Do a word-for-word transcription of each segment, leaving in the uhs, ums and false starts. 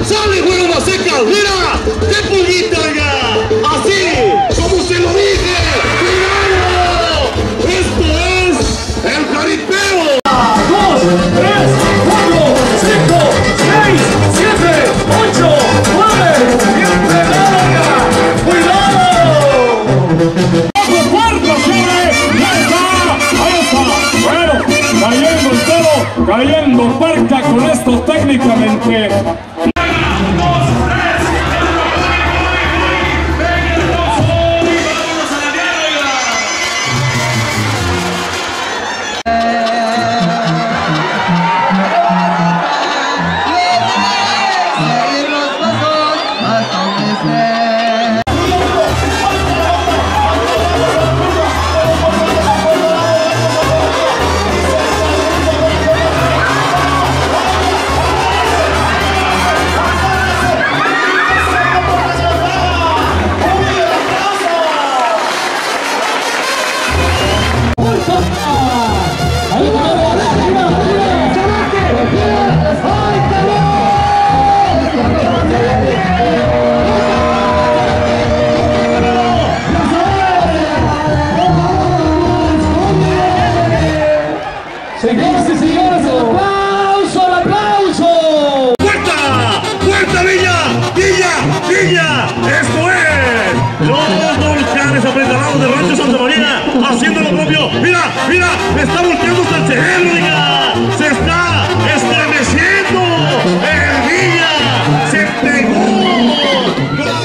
sale juego más seca, mira, qué puñita, oiga, así, como se lo dije, cuidado, esto es el jaripeo. dos, tres, cuatro, cinco, seis, siete, ocho, nueve, siempre larga, cuidado. Bajo cuarto sobre, ya está, ahí está, bueno, cayendo el toro, cayendo Parca con esto técnicamente. Señoras y señores, el aplauso, el aplauso. ¡Puerta! ¡Puerta, Villa! ¡Villa! ¡Villa! ¡Esto es! Los volcanes apretalados de Rancho Santa María haciendo lo propio. ¡Mira! ¡Mira! ¡Está volteando hasta el terreno, oiga! ¡Se está estremeciendo! ¡El Villa se pegó! ¡Con una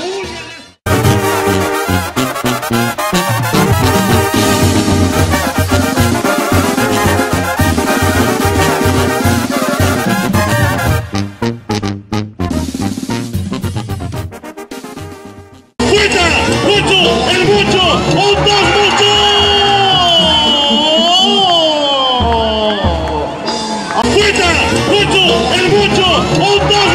¡Mucho! ¡El mucho! ¡Un dos mucho! ¡Mucho! ¡El mucho! ¡Un dos